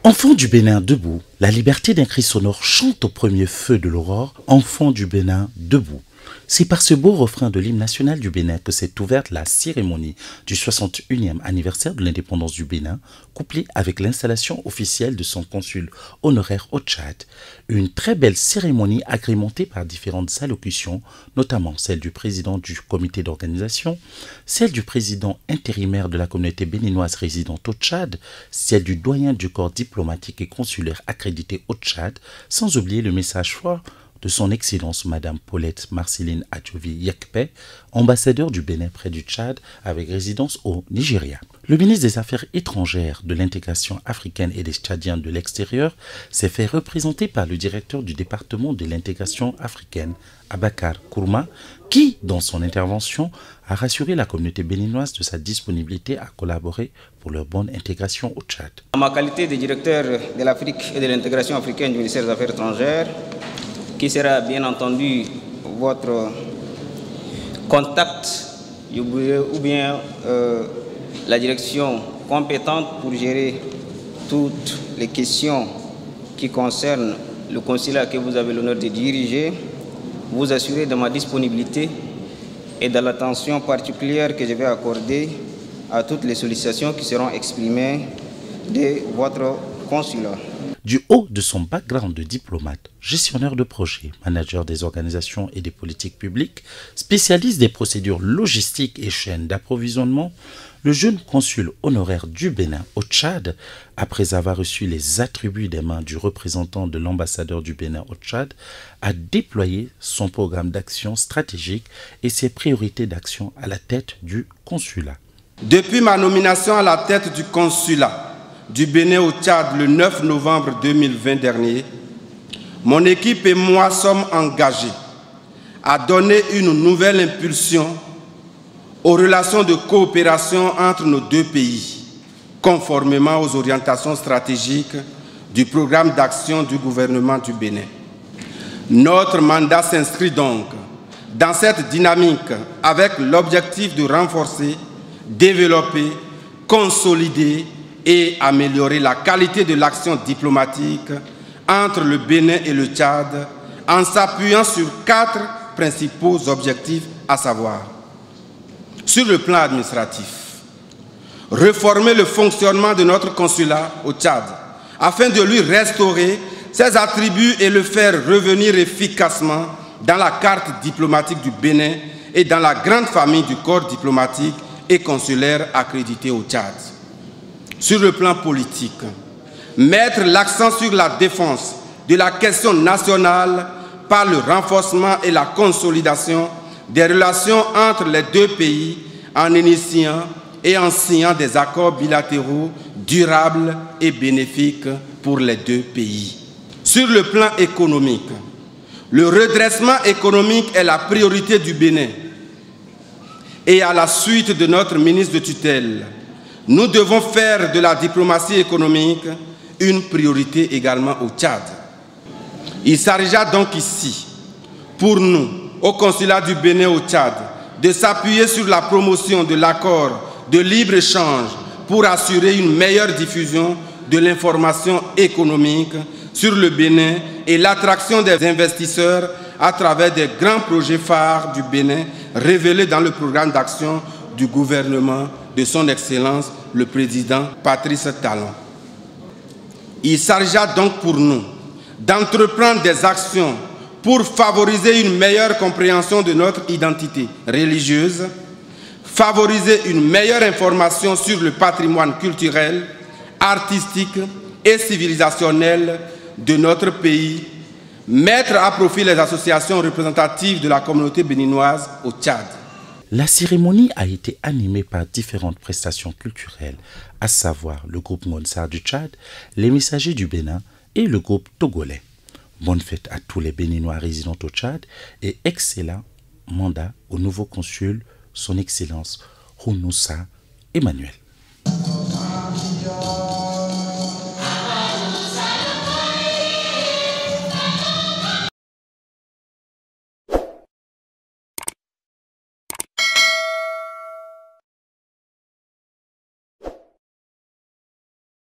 Enfants du Bénin debout, la liberté d'un cri sonore chante au premier feu de l'aurore. Enfants du Bénin debout. C'est par ce beau refrain de l'hymne national du Bénin que s'est ouverte la cérémonie du 61e anniversaire de l'indépendance du Bénin, couplée avec l'installation officielle de son consul honoraire au Tchad. Une très belle cérémonie agrémentée par différentes allocutions, notamment celle du président du comité d'organisation, celle du président intérimaire de la communauté béninoise résidente au Tchad, celle du doyen du corps diplomatique et consulaire accrédité au Tchad, sans oublier le message fort de son Excellence Madame Paulette Marceline Adjovi Yekpe, ambassadeur du Bénin près du Tchad avec résidence au Nigeria. Le ministre des Affaires étrangères, de l'intégration africaine et des Tchadiens de l'extérieur s'est fait représenter par le directeur du département de l'intégration africaine, Abakar Kourma, qui, dans son intervention, a rassuré la communauté béninoise de sa disponibilité à collaborer pour leur bonne intégration au Tchad. En ma qualité de directeur de l'Afrique et de l'intégration africaine du ministère des Affaires étrangères, qui sera bien entendu votre contact ou bien la direction compétente pour gérer toutes les questions qui concernent le consulat que vous avez l'honneur de diriger, vous assurer de ma disponibilité et de l'attention particulière que je vais accorder à toutes les sollicitations qui seront exprimées de votre consulat. Du haut de son background de diplomate, gestionnaire de projets, manager des organisations et des politiques publiques, spécialiste des procédures logistiques et chaînes d'approvisionnement, le jeune consul honoraire du Bénin au Tchad, après avoir reçu les attributs des mains du représentant de l'ambassadeur du Bénin au Tchad, a déployé son programme d'action stratégique et ses priorités d'action à la tête du consulat. Depuis ma nomination à la tête du consulat du Bénin au Tchad le 9 novembre 2020 dernier, mon équipe et moi sommes engagés à donner une nouvelle impulsion aux relations de coopération entre nos deux pays, conformément aux orientations stratégiques du programme d'action du gouvernement du Bénin. Notre mandat s'inscrit donc dans cette dynamique avec l'objectif de renforcer, développer, consolider et améliorer la qualité de l'action diplomatique entre le Bénin et le Tchad en s'appuyant sur 4 principaux objectifs, à savoir: sur le plan administratif, réformer le fonctionnement de notre consulat au Tchad afin de lui restaurer ses attributs et le faire revenir efficacement dans la carte diplomatique du Bénin et dans la grande famille du corps diplomatique et consulaire accrédité au Tchad. Sur le plan politique, mettre l'accent sur la défense de la question nationale par le renforcement et la consolidation des relations entre les deux pays en initiant et en signant des accords bilatéraux durables et bénéfiques pour les deux pays. Sur le plan économique, le redressement économique est la priorité du Bénin. Et à la suite de notre ministre de tutelle, nous devons faire de la diplomatie économique une priorité également au Tchad. Il s'agira donc ici, pour nous, au consulat du Bénin au Tchad, de s'appuyer sur la promotion de l'accord de libre-échange pour assurer une meilleure diffusion de l'information économique sur le Bénin et l'attraction des investisseurs à travers des grands projets phares du Bénin révélés dans le programme d'action du gouvernement de son Excellence le Président Patrice Talon. Il s'agira donc pour nous d'entreprendre des actions pour favoriser une meilleure compréhension de notre identité religieuse, favoriser une meilleure information sur le patrimoine culturel, artistique et civilisationnel de notre pays, mettre à profit les associations représentatives de la communauté béninoise au Tchad. La cérémonie a été animée par différentes prestations culturelles, à savoir le groupe Monsar du Tchad, les messagers du Bénin et le groupe togolais. Bonne fête à tous les Béninois résidant au Tchad et excellent mandat au nouveau consul, son Excellence Hounoussa Emmanuel.